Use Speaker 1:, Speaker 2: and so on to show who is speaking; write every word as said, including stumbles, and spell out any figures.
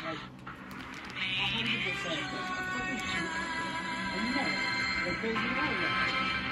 Speaker 1: Like, a hundred percent. A fucking shoot. I know. They're crazy all that.